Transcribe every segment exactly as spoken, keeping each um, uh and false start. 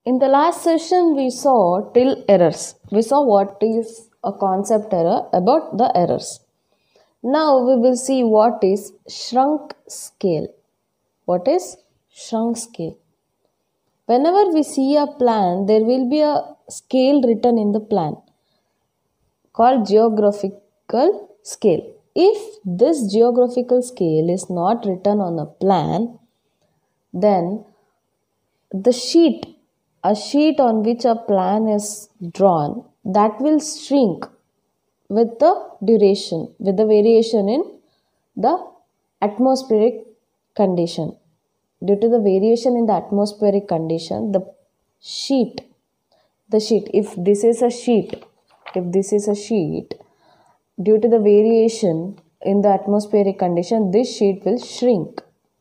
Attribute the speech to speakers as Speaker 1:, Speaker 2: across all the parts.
Speaker 1: In the last session, we saw till errors. We saw what is a concept error about the errors. Now we will see what is shrunk scale. What is shrunk scale? Whenever we see a plan, there will be a scale written in the plan called geographical scale. If this geographical scale is not written on a plan, then the sheet, a sheet on which a plan is drawn, that will shrink with the duration, with the variation in the atmospheric condition. Due to the variation in the atmospheric condition, the sheet, the sheet, if this is a sheet, if this is a sheet, due to the variation in the atmospheric condition, this sheet will shrink.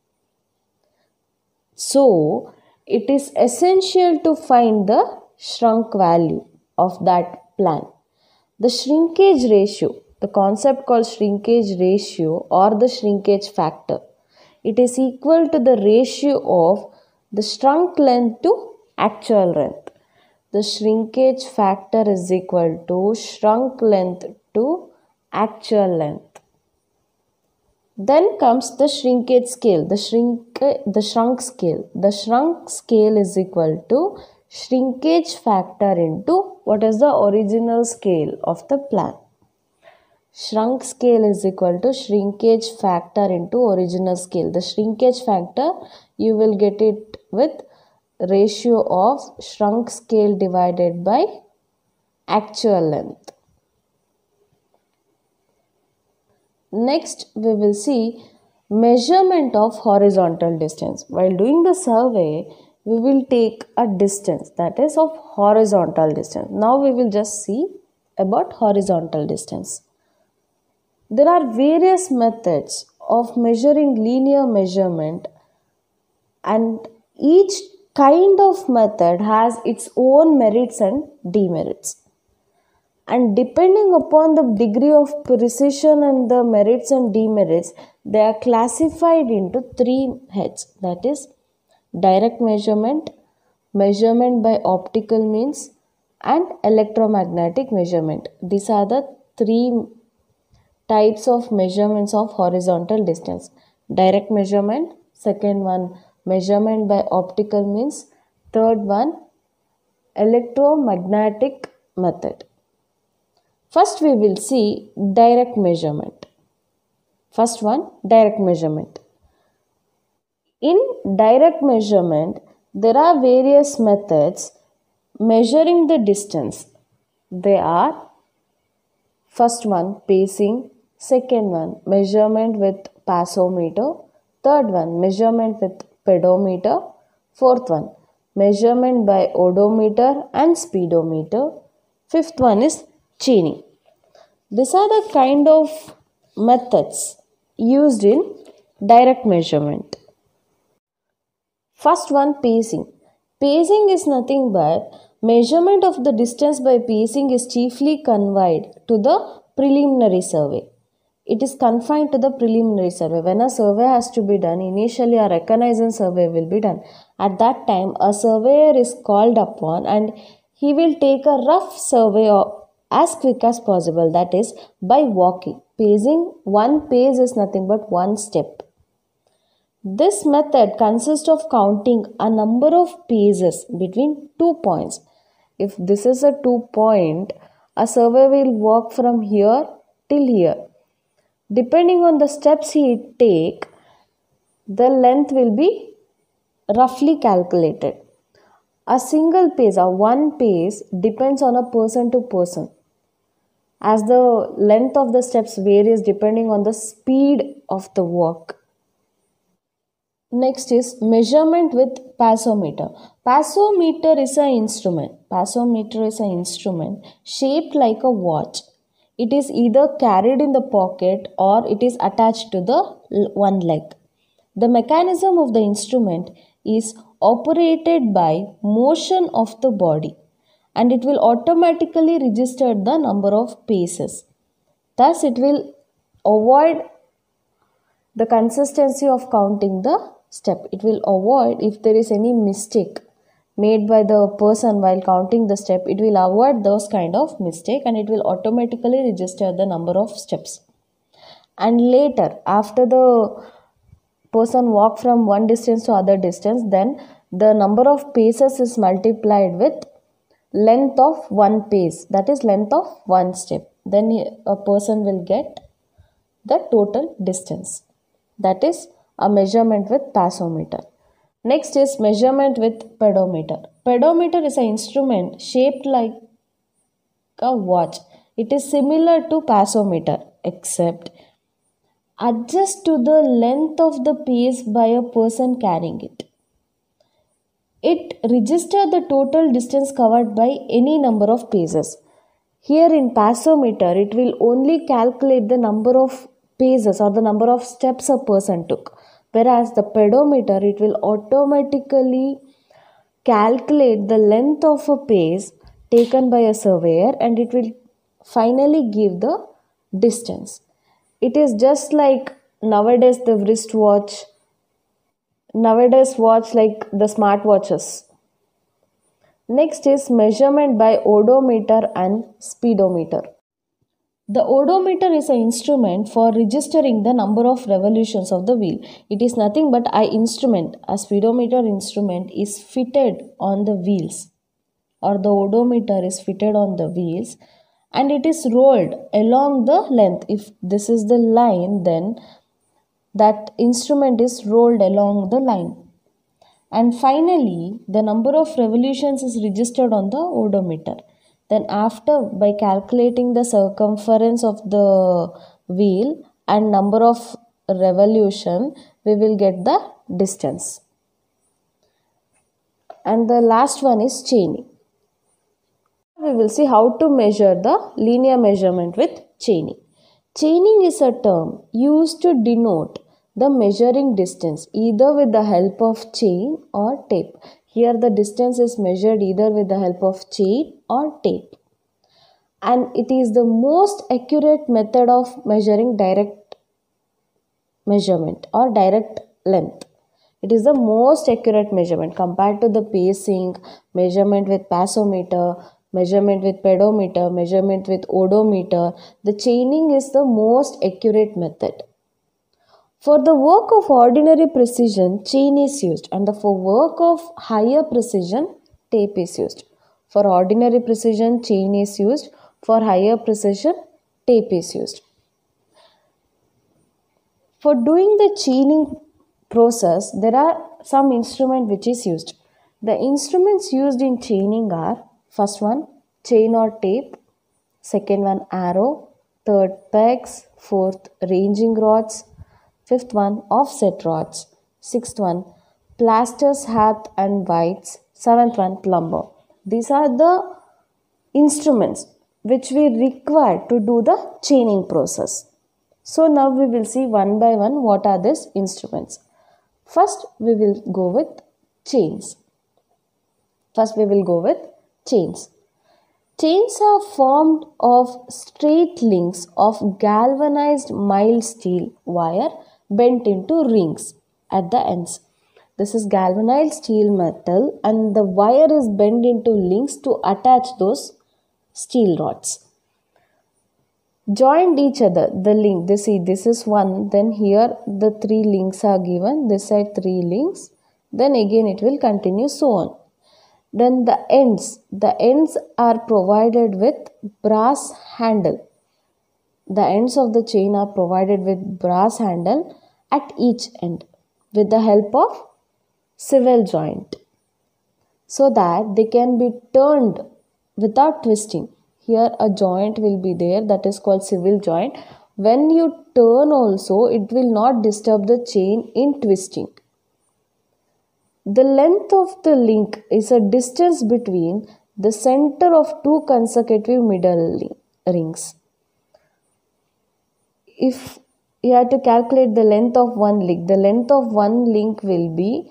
Speaker 1: So, it is essential to find the shrunk value of that plan. The shrinkage ratio, the concept called shrinkage ratio or the shrinkage factor, it is equal to the ratio of the shrunk length to actual length. The shrinkage factor is equal to shrunk length to actual length. Then comes the shrinkage scale, the shrink, the shrunk scale. The shrunk scale is equal to shrinkage factor into what is the original scale of the plan. Shrunk scale is equal to shrinkage factor into original scale. The shrinkage factor, you will get it with ratio of shrunk scale divided by actual length. Next, we will see measurement of horizontal distance. While doing the survey, we will take a distance, that is of horizontal distance. Now we will just see about horizontal distance. There are various methods of measuring linear measurement, and each kind of method has its own merits and demerits. And depending upon the degree of precision and the merits and demerits, they are classified into three heads, that is direct measurement, measurement by optical means, and electromagnetic measurement. These are the three types of measurements of horizontal distance. Direct measurement, second one measurement by optical means, third one electromagnetic method. First we will see direct measurement. First one, direct measurement. In direct measurement, there are various methods measuring the distance. They are first one, pacing, second one, measurement with passometer, third one, measurement with pedometer, fourth one, measurement by odometer and speedometer, fifth one is chaining. These are the kind of methods used in direct measurement. First one, pacing. Pacing is nothing but measurement of the distance by pacing is chiefly confined to the preliminary survey. It is confined to the preliminary survey. When a survey has to be done, initially a reconnaissance survey will be done. At that time, a surveyor is called upon and he will take a rough survey of as quick as possible, that is by walking. Pacing, one pace is nothing but one step. This method consists of counting a number of paces between two points. If this is a two point, a surveyor will walk from here till here. Depending on the steps he take, the length will be roughly calculated. A single pace or one pace depends on a person to person, as the length of the steps varies depending on the speed of the walk. Next is measurement with passometer. Passometer is an instrument. Passometer is an instrument shaped like a watch. It is either carried in the pocket or it is attached to the one leg. The mechanism of the instrument is operated by motion of the body, and it will automatically register the number of paces. Thus, it will avoid the consistency of counting the step. It will avoid if there is any mistake made by the person while counting the step, it will avoid those kind of mistake and it will automatically register the number of steps. And later, after the person walk from one distance to other distance, then the number of paces is multiplied with length of one pace, that is length of one step. Then a person will get the total distance. That is a measurement with passometer. Next is measurement with pedometer. Pedometer is an instrument shaped like a watch. It is similar to passometer except adjust to the length of the pace by a person carrying it. It registers the total distance covered by any number of paces. Here in passometer, it will only calculate the number of paces or the number of steps a person took. Whereas the pedometer, it will automatically calculate the length of a pace taken by a surveyor and it will finally give the distance. It is just like nowadays the wristwatch, nowadays watch like the smartwatches. Next is measurement by odometer and speedometer. The odometer is an instrument for registering the number of revolutions of the wheel. It is nothing but an instrument. A speedometer instrument is fitted on the wheels, or the odometer is fitted on the wheels, and it is rolled along the length. If this is the line, then that instrument is rolled along the line. And finally, the number of revolutions is registered on the odometer. Then after, by calculating the circumference of the wheel and number of revolution, we will get the distance. And the last one is chaining. We will see how to measure the linear measurement with chaining. Chaining is a term used to denote the measuring distance either with the help of chain or tape. Here the distance is measured either with the help of chain or tape. And it is the most accurate method of measuring direct measurement or direct length. It is the most accurate measurement compared to the pacing, measurement with passometer, measurement with pedometer, measurement with odometer. The chaining is the most accurate method. For the work of ordinary precision, chain is used, and for work of higher precision, tape is used. For ordinary precision, chain is used. For higher precision, tape is used. For doing the chaining process, there are some instrument which is used. The instruments used in chaining are: first one, chain or tape; second one, arrow; third, pegs; fourth, ranging rods; fifth one, offset rods; sixth one, plasters, haft and wights; seventh one, plumber. These are the instruments which we require to do the chaining process. So now we will see one by one what are these instruments. First we will go with chains. First we will go with chains. Chains are formed of straight links of galvanized mild steel wire bent into rings at the ends. This is galvanized steel metal and the wire is bent into links to attach those steel rods. Joined each other, the link, this, see, this is one, then here the three links are given, this side three links, then again it will continue, so on. Then the ends, the ends are provided with brass handle. The ends of the chain are provided with brass handle at each end with the help of swivel joint, so that they can be turned without twisting. Here a joint will be there, that is called swivel joint. When you turn also, it will not disturb the chain in twisting. The length of the link is a distance between the center of two consecutive middle rings. If you have to calculate the length of one link, the length of one link will be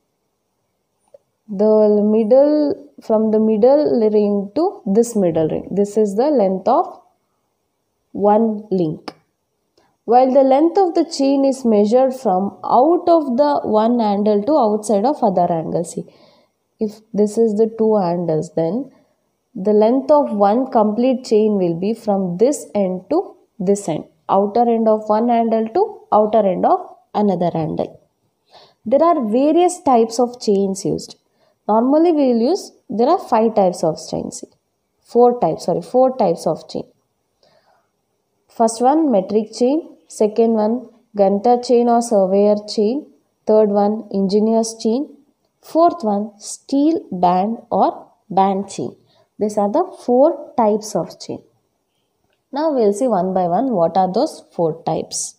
Speaker 1: the middle, from the middle ring to this middle ring. This is the length of one link. While the length of the chain is measured from out of the one handle to outside of other angle. See, if this is the two handles, then the length of one complete chain will be from this end to this end, outer end of one handle to outer end of another handle. There are various types of chains used. Normally we will use, there are five types of chains. Four types, sorry, four types of chain. First one, metric chain. Second one, gunter chain or surveyor chain. Third one, engineer's chain. Fourth one, steel band or band chain. These are the four types of chain. Now we will see one by one what are those four types.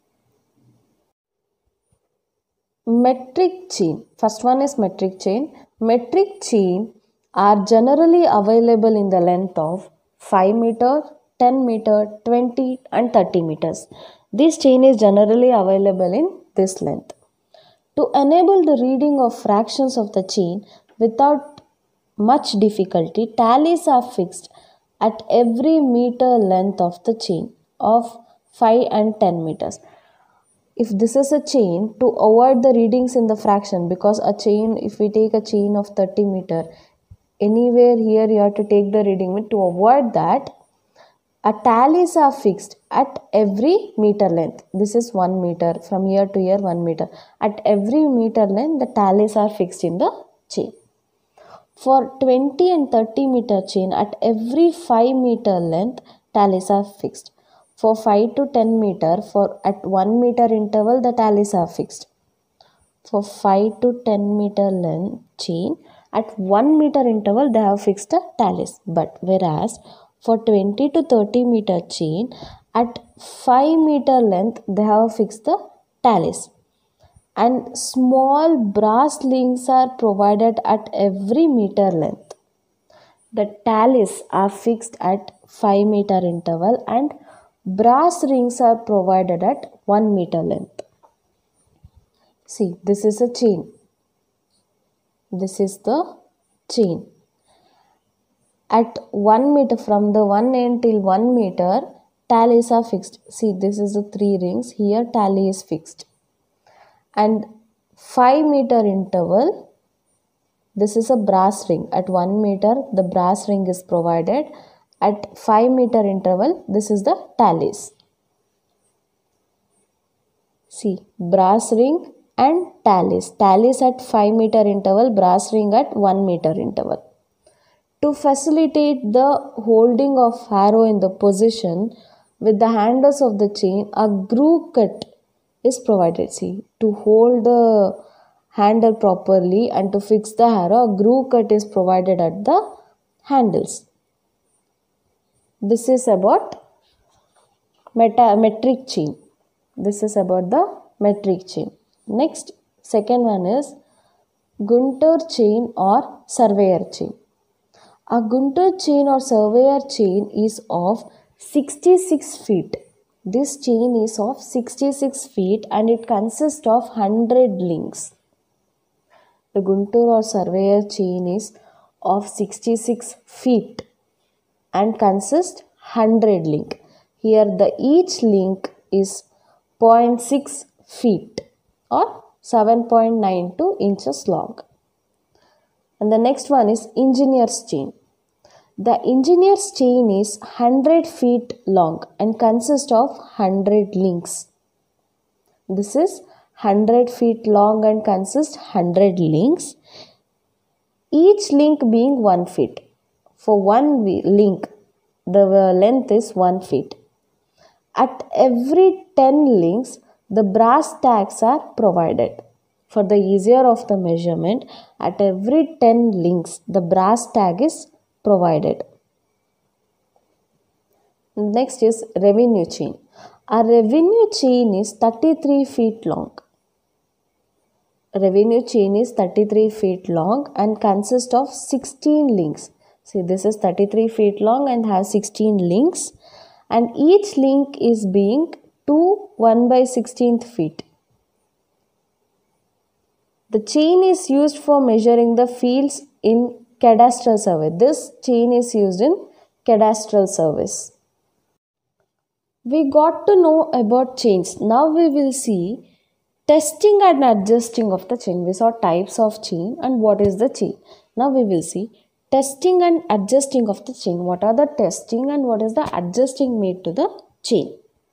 Speaker 1: Metric chain. First one is metric chain. Metric chain are generally available in the length of five meter, ten meter, twenty and thirty meters. This chain is generally available in this length. To enable the reading of fractions of the chain without much difficulty, tallies are fixed at every meter length of the chain of five and ten meters. If this is a chain, to avoid the readings in the fraction, because a chain, if we take a chain of thirty meter, anywhere here you have to take the reading. To avoid that, a tallies are fixed at every meter length. This is one meter, from here to here one meter. At every meter length, the tallies are fixed in the chain. For twenty and thirty meter chain, at every five meter length, tallies are fixed. For five to ten meter, for at one meter interval, the tallies are fixed. For five to ten meter length chain, at one meter interval, they have fixed the tallies. But whereas for twenty to thirty meter chain, at five meter length, they have fixed the tallies. And small brass links are provided at every meter length. The tallies are fixed at five meter interval and brass rings are provided at one meter length. See, this is a chain. This is the chain. At one meter, from the one end till one meter, tallies are fixed. See, this is the three rings. Here tally is fixed. And five meter interval, this is a brass ring. At one meter, the brass ring is provided. At five meter interval, this is the tallies. See, brass ring and tallies. Tallies at five meter interval, brass ring at one meter interval. To facilitate the holding of harrow in the position with the handles of the chain, a groove cut is provided. See, to hold the handle properly and to fix the harrow, a groove cut is provided at the handles. This is about meta metric chain. This is about the metric chain. Next, second one is gunter chain or surveyor chain. A gunter chain or surveyor chain is of sixty-six feet. This chain is of sixty-six feet and it consists of one hundred links. The gunter or surveyor chain is of sixty-six feet and consists one hundred link. Here the each link is zero point six feet or seven point nine two inches long. And the next one is engineer's chain. The engineer's chain is one hundred feet long and consists of one hundred links. This is one hundred feet long and consists of one hundred links. Each link being one feet. For one link, the length is one feet. At every ten links, the brass tags are provided. For the easier of the measurement, at every ten links, the brass tag is provided. Next is revenue chain. A revenue chain is thirty-three feet long. Revenue chain is thirty-three feet long and consists of sixteen links. See, this is thirty-three feet long and has sixteen links, and each link is being two one by sixteenth feet. The chain is used for measuring the fields in cadastral survey. This chain is used in cadastral surveys. We got to know about chains. Now we will see Testing and adjusting of the chain. We saw types of chain and what is the chain. Now we will see testing and adjusting of the chain. What are the testing and what is the adjusting made to the chain?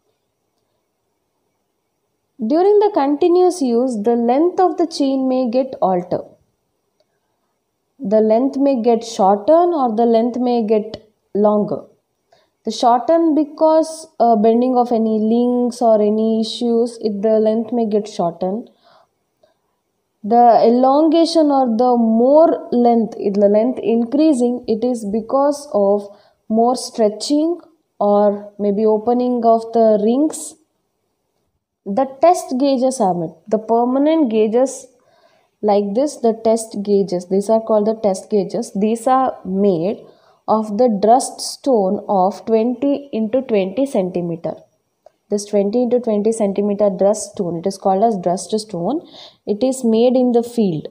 Speaker 1: During the continuous use, the length of the chain may get altered. The length may get shortened or the length may get longer. The shortened because uh, bending of any links or any issues, it, the length may get shortened. The elongation or the more length, the length increasing, it is because of more stretching or maybe opening of the rings. The test gauges are made. The permanent gauges like this, the test gauges, these are called the test gauges. These are made of the dressed stone of twenty into twenty centimeter. This twenty into twenty centimeter dressed stone, it is called as dressed stone. It is made in the field.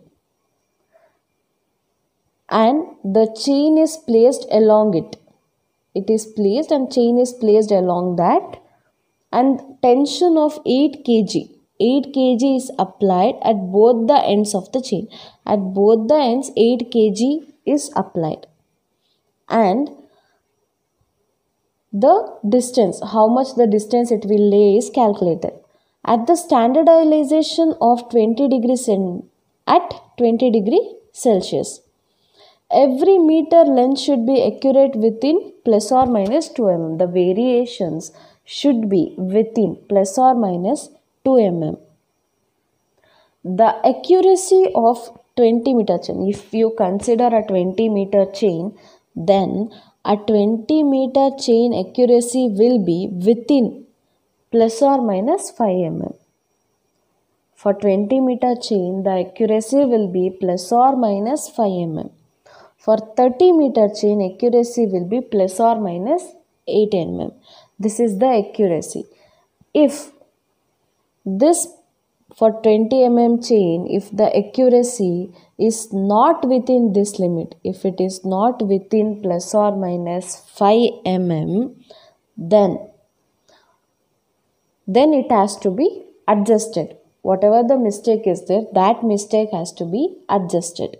Speaker 1: And the chain is placed along it. It is placed and chain is placed along that. And tension of eight kilograms. eight kilograms is applied at both the ends of the chain. At both the ends, eight kilograms is applied. And the distance, how much the distance it will lay is calculated. At the standardization of twenty degrees at twenty degrees Celsius. Every meter length should be accurate within plus or minus two millimeters. The variations should be within plus or minus two millimeters. The accuracy of twenty meter chain, if you consider a twenty meter chain, then a twenty meter chain accuracy will be within plus or minus five millimeters. For twenty meter chain, the accuracy will be plus or minus five millimeters. For thirty meter chain, accuracy will be plus or minus eight millimeters. This is the accuracy. If this for twenty millimeter chain, if the accuracy is not within this limit, if it is not within plus or minus five millimeters, then, then it has to be adjusted. Whatever the mistake is there, that mistake has to be adjusted.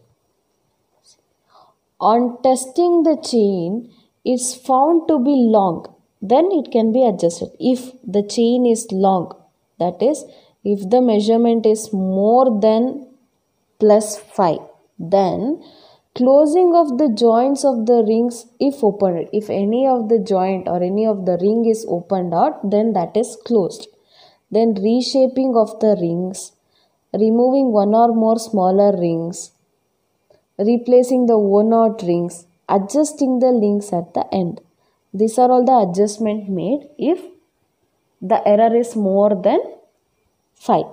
Speaker 1: On testing the chain, it's found to be long, then it can be adjusted. If the chain is long, that is, if the measurement is more than plus five, then closing of the joints of the rings, if opened, if any of the joint or any of the ring is opened out, then that is closed. Then reshaping of the rings, removing one or more smaller rings, replacing the worn out rings, adjusting the links at the end. These are all the adjustment made if the error is more than five.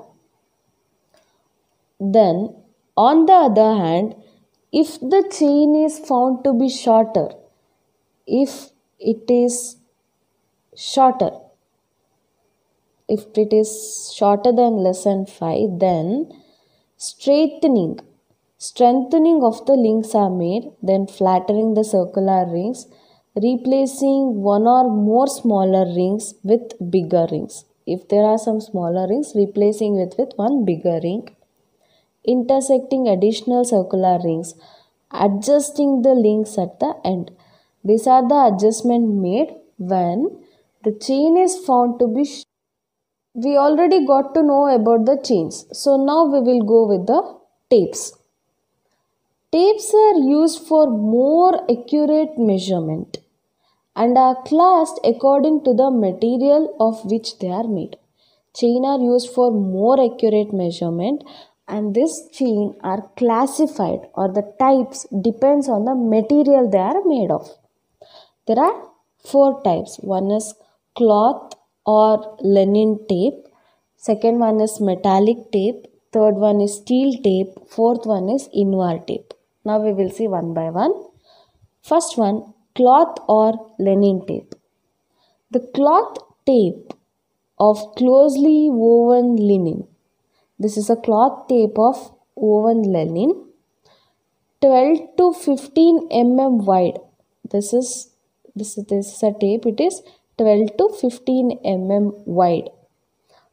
Speaker 1: Then on the other hand, if the chain is found to be shorter, if it is shorter, if it is shorter than less than five, then straightening, strengthening of the links are made, then flattening the circular rings, replacing one or more smaller rings with bigger rings. If there are some smaller rings, replacing it with one bigger ring, intersecting additional circular rings, adjusting the links at the end. These are the adjustments made when the chain is found to be sh- We already got to know about the chains. So now we will go with the tapes. Tapes are used for more accurate measurement and are classed according to the material of which they are made. Chain are used for more accurate measurement, and this chain are classified, or the types depends on the material they are made of. There are four types. One is cloth or linen tape. Second one is metallic tape. Third one is steel tape. Fourth one is invar tape. Now we will see one by one. First one, cloth or linen tape. The cloth tape of closely woven linen. This is a cloth tape of woven linen, twelve to fifteen millimeters wide. This is this, this is a tape. It is twelve to fifteen millimeters wide.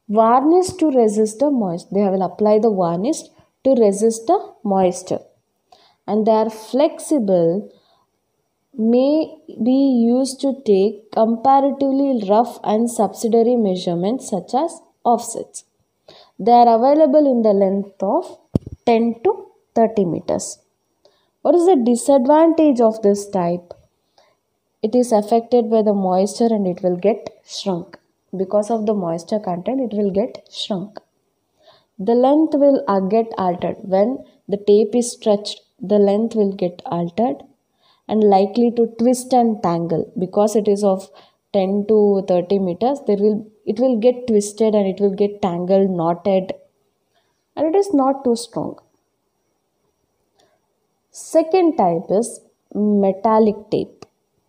Speaker 1: varnish to resist the moisture. They will apply the varnish to resist the moisture. And they are flexible, may be used to take comparatively rough and subsidiary measurements such as offsets. They are available in the length of ten to thirty meters. What is the disadvantage of this type? It is affected by the moisture and it will get shrunk. Because of the moisture content, it will get shrunk. The length will uh, get altered. When the tape is stretched, the length will get altered and likely to twist and tangle. Because it is of ten to thirty meters, there will it will get twisted and it will get tangled, knotted, and it is not too strong. Second type is metallic tape.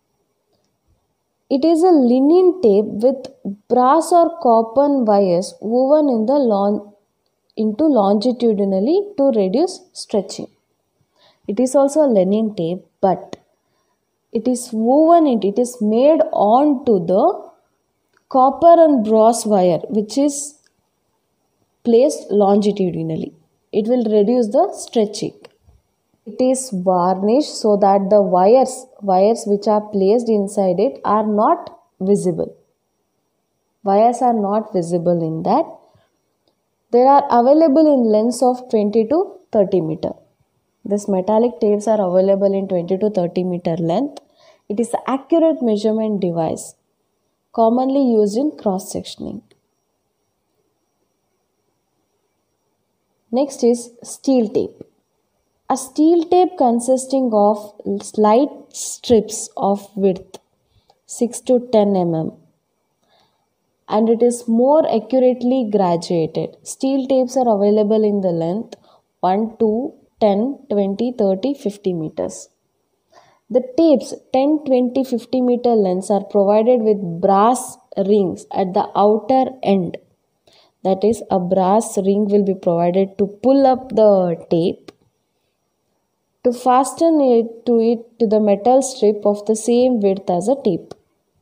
Speaker 1: It is a linen tape with brass or copper wires woven in the long into longitudinally to reduce stretching. It is also a linen tape, but it is woven it, it is made onto the copper and brass wire, which is placed longitudinally. It will reduce the stretching. It is varnished so that the wires, wires which are placed inside it are not visible. Wires are not visible in that. They are available in lengths of twenty to thirty meter. These metallic tapes are available in twenty to thirty meter length. It is an accurate measurement device commonly used in cross-sectioning. Next is steel tape. A steel tape consisting of slight strips of width six to ten millimeters and it is more accurately graduated. Steel tapes are available in the length one to ten, twenty, thirty, fifty meters. The tapes ten, twenty, fifty meter lengths are provided with brass rings at the outer end. That is, a brass ring will be provided to pull up the tape to fasten it to it to the metal strip of the same width as a tape.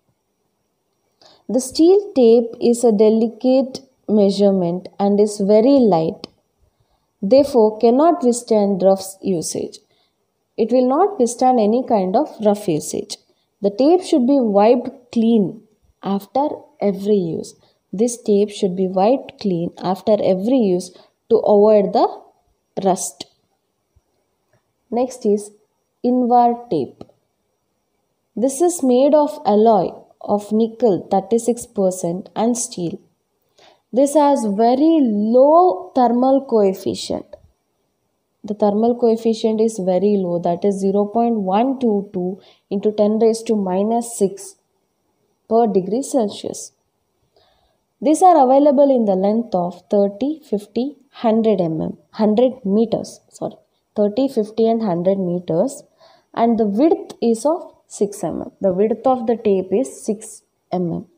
Speaker 1: The steel tape is a delicate measurement and is very light, therefore cannot withstand rough usage. It will not withstand any kind of rough usage. The tape should be wiped clean after every use. This tape should be wiped clean after every use to avoid the rust. Next is Invar tape. This is made of alloy of nickel thirty-six percent and steel. This has very low thermal coefficient. The thermal coefficient is very low, that is zero point one two two into ten raised to minus six per degree Celsius. These are available in the length of thirty, fifty, one hundred millimeters, one hundred meters, sorry, thirty, fifty and one hundred meters, and the width is of six millimeters. The width of the tape is six millimeters.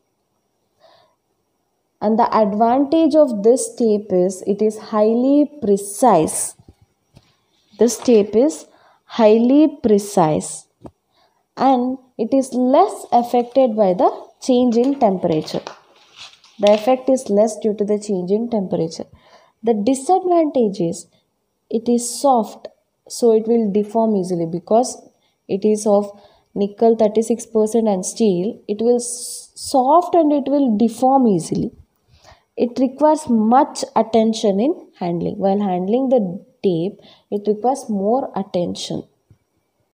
Speaker 1: And the advantage of this tape is it is highly precise. This tape is highly precise and it is less affected by the change in temperature. The effect is less due to the change in temperature. The disadvantage is it is soft, so it will deform easily because it is of nickel thirty-six percent and steel. It will soft and it will deform easily. It requires much attention in handling. While handling the tape, it requires more attention.